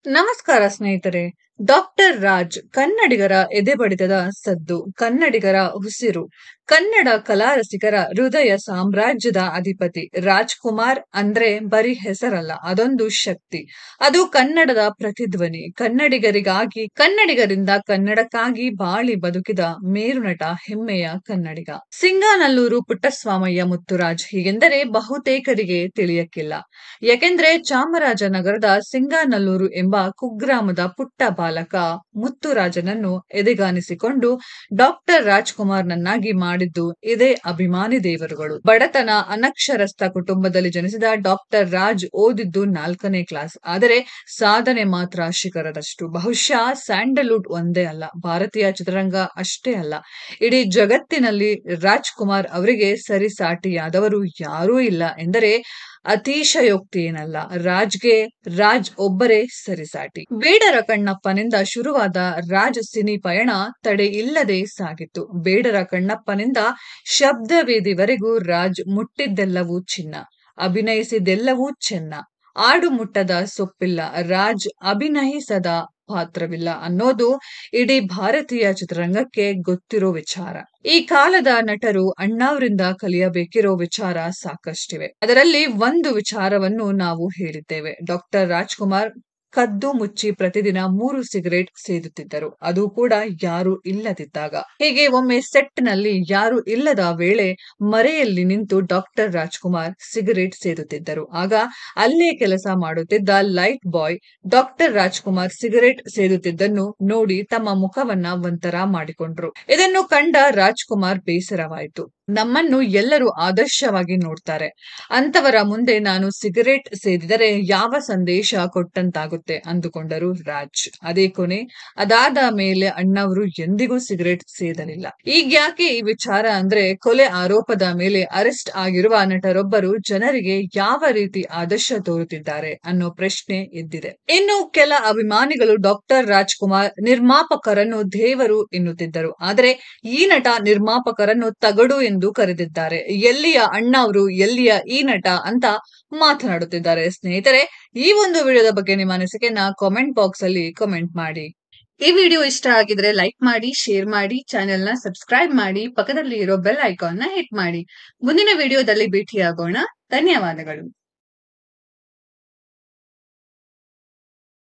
ನಮಸ್ಕಾರ ಸ್ನೇಹಿತರೆ. ಡಾಕ್ಟರ್ ರಾಜ್ ಕನ್ನಡಿಗರ ಎದೆಬಡಿತದ ಸದ್ದು, ಕನ್ನಡಿಗರ ಉಸಿರು, ಕನ್ನಡ ಕಲಾರಸಿಕರ ಹೃದಯ ಸಾಮ್ರಾಜ್ಯದ ಅಧಿಪತಿ. ರಾಜ್‌ಕುಮಾರ್ ಅಂದ್ರೆ ಬರೀ ಹೆಸರಲ್ಲ, ಅದೊಂದು ಶಕ್ತಿ. ಅದು ಕನ್ನಡದ ಪ್ರತಿಧ್ವನಿ. ಕನ್ನಡಿಗರಿಗಾಗಿ, ಕನ್ನಡಿಗರಿಂದ ಕನ್ನಡಕ್ಕಾಗಿ ಬಾಳಿ ಬದುಕಿದ ಮೇರುನಟ, ಹೆಮ್ಮೆಯ ಕನ್ನಡಿಗ. ಸಿಂಗಾನಲ್ಲೂರು ಪುಟ್ಟಸ್ವಾಮಯ್ಯ ಮುತ್ತುರಾಜ್ ಹೀಗೆಂದರೆ ಬಹುತೇಕರಿಗೆ ತಿಳಿಯಕ್ಕಿಲ್ಲ. ಯಾಕೆಂದ್ರೆ ಚಾಮರಾಜನಗರದ ಸಿಂಗಾನಲ್ಲೂರು ಎಂಬ ಕುಗ್ರಾಮದ ಪುಟ್ಟ ಬಾಲಕ ಮುತ್ತುರಾಜನನ್ನು ಎದೆಗಾನಿಸಿಕೊಂಡು ಡಾಕ್ಟರ್ ರಾಜ್‌ಕುಮಾರ್‌ನನ್ನಾಗಿ ಮಾಡಿದ್ದು ಇದೇ ಅಭಿಮಾನಿ ದೇವರುಗಳು. ಬಡತನ, ಅನಕ್ಷರಸ್ಥ ಕುಟುಂಬದಲ್ಲಿ ಜನಿಸಿದ ಡಾಕ್ಟರ್ ರಾಜ್ ಓದಿದ್ದು 4ನೇ ಕ್ಲಾಸ್. ಆದರೆ ಸಾಧನೆ ಮಾತ್ರ ಶಿಖರದಷ್ಟು. ಬಹುಶಃ ಸ್ಯಾಂಡಲ್ವುಡ್ ಒಂದೇ ಅಲ್ಲ, ಭಾರತೀಯ ಚಿತ್ರರಂಗ ಅಷ್ಟೇ ಅಲ್ಲ, ಇಡೀ ಜಗತ್ತಿನಲ್ಲಿ ರಾಜ್‌ಕುಮಾರ್ ಅವರಿಗೆ ಸರಿಸಾಟಿಯಾದವರು ಯಾರೂ ಇಲ್ಲ ಎಂದರೆ ಅತಿಶಯೋಕ್ತಿ ಏನಲ್ಲ. ರಾಜ್‌ಗೆ ರಾಜ್ ಒಬ್ಬರೇ ಸರಿಸಾಟಿ. ಬೇಡರ ಕಣ್ಣಪ್ಪನಿಂದ ಶುರುವಾದ ರಾಜ್ ಸಿನಿ ಪಯಣ ತಡೆ ಇಲ್ಲದೆ ಸಾಗಿತ್ತು. ಬೇಡರ ಕಣ್ಣಪ್ಪನಿಂದ ಶಬ್ದವೇದಿವರೆಗೂ ರಾಜ್ ಮುಟ್ಟಿದ್ದೆಲ್ಲವೂ ಚಿನ್ನ, ಅಭಿನಯಿಸಿದೆಲ್ಲವೂ ಚೆನ್ನ. ಆಡು ಮುಟ್ಟದ ಸೊಪ್ಪಿಲ್ಲ, ರಾಜ್ ಅಭಿನಯಿಸದ ಪಾತ್ರವಿಲ್ಲ ಅನ್ನೋದು ಇಡೀ ಭಾರತೀಯ ಚಿತ್ರರಂಗಕ್ಕೆ ಗೊತ್ತಿರೋ ವಿಚಾರ. ಈ ಕಾಲದ ನಟರು ಅಣ್ಣಾವ್ರಿಂದ ಕಲಿಯಬೇಕಿರೋ ವಿಚಾರ ಸಾಕಷ್ಟಿವೆ. ಅದರಲ್ಲಿ ಒಂದು ವಿಚಾರವನ್ನು ನಾವು ಹೇಳಿದ್ದೇವೆ. ಡಾಕ್ಟರ್ ರಾಜ್‌ಕುಮಾರ್ ಕದ್ದು ಮುಚ್ಚಿ ಪ್ರತಿದಿನ 3 ಸಿಗರೇಟ್ ಸೇದುತ್ತಿದ್ದರು, ಅದು ಕೂಡ ಯಾರು ಇಲ್ಲದಿದ್ದಾಗ. ಹೀಗೆ ಒಮ್ಮೆ ಸೆಟ್ ನಲ್ಲಿ ಯಾರು ಇಲ್ಲದ ವೇಳೆ ಮರೆಯಲ್ಲಿ ನಿಂತು ಡಾಕ್ಟರ್ ರಾಜ್‌ಕುಮಾರ್ ಸಿಗರೇಟ್ ಸೇದುತ್ತಿದ್ದರು. ಆಗ ಅಲ್ಲೇ ಕೆಲಸ ಮಾಡುತ್ತಿದ್ದ light boy doctor Rajkumar cigarette ಸೇದುತ್ತಿದ್ದನ್ನು ನೋಡಿ ತಮ್ಮ ಮುಖವನ್ನ ಒಂಥರ ಮಾಡಿಕೊಂಡ್ರು. ಇದನ್ನು ಕಂಡ ರಾಜ್‌ಕುಮಾರ್ ಬೇಸರವಾಯಿತು. ನಮ್ಮನ್ನು ಎಲ್ಲರೂ ಆದರ್ಶವಾಗಿ ನೋಡ್ತಾರೆ, ಅಂತವರ ಮುಂದೆ ನಾನು ಸಿಗರೇಟ್ ಸೇದಿದರೆ ಯಾವ ಸಂದೇಶ ಕೊಟ್ಟಂತಾಗುತ್ತೆ ಅಂದುಕೊಂಡರು ರಾಜ್. ಅದೇ ಕೊನೆ. ಅದಾದ ಮೇಲೆ ಅಣ್ಣಾವ್ರು ಎಂದಿಗೂ ಸಿಗರೇಟ್ ಸೇದಲಿಲ್ಲ. ಈಗ್ಯಾಕೆ ಈ ವಿಚಾರ ಅಂದ್ರೆ, ಕೊಲೆ ಆರೋಪದ ಮೇಲೆ ಅರೆಸ್ಟ್ ಆಗಿರುವ ನಟರೊಬ್ಬರು ಜನರಿಗೆ ಯಾವ ರೀತಿ ಆದರ್ಶ ತೋರುತ್ತಿದ್ದಾರೆ ಅನ್ನೋ ಪ್ರಶ್ನೆ ಎದ್ದಿದೆ. ಇನ್ನು ಕೆಲ ಅಭಿಮಾನಿಗಳು ಡಾಕ್ಟರ್ ರಾಜ್‌ಕುಮಾರ್ ನಿರ್ಮಾಪಕರನ್ನು ದೇವರು ಎನ್ನುತ್ತಿದ್ದರು. ಆದರೆ ಈ ನಟ ನಿರ್ಮಾಪಕರನ್ನು ತಗಡು ಎಂದು ಕರೆದಿದ್ದಾರೆ. ಎಲ್ಲಿಯ ಅಣ್ಣಾವ್ರು, ಎಲ್ಲಿಯ ಈ ನಟ ಅಂತ ಮಾತನಾಡುತ್ತಿದ್ದಾರೆ. ಸ್ನೇಹಿತರೆ, ಈ ಒಂದು ವಿಡಿಯೋದ ಬಗ್ಗೆ ನಿಮ್ಮ ಅನಿಸಿಕೆನ ಕಾಮೆಂಟ್ ಬಾಕ್ಸ್ ಅಲ್ಲಿ ಕಾಮೆಂಟ್ ಮಾಡಿ. ಈ ವಿಡಿಯೋ ಇಷ್ಟ ಆಗಿದ್ರೆ ಲೈಕ್ ಮಾಡಿ, ಶೇರ್ ಮಾಡಿ, ಚಾನೆಲ್ ನ ಸಬ್ಸ್ಕ್ರೈಬ್ ಮಾಡಿ, ಪಕ್ಕದಲ್ಲಿ ಇರೋ ಬೆಲ್ ಐಕಾನ್ ನ ಹಿಟ್ ಮಾಡಿ. ಮುಂದಿನ ವಿಡಿಯೋದಲ್ಲಿ ಭೇಟಿಯಾಗೋಣ. ಧನ್ಯವಾದಗಳು.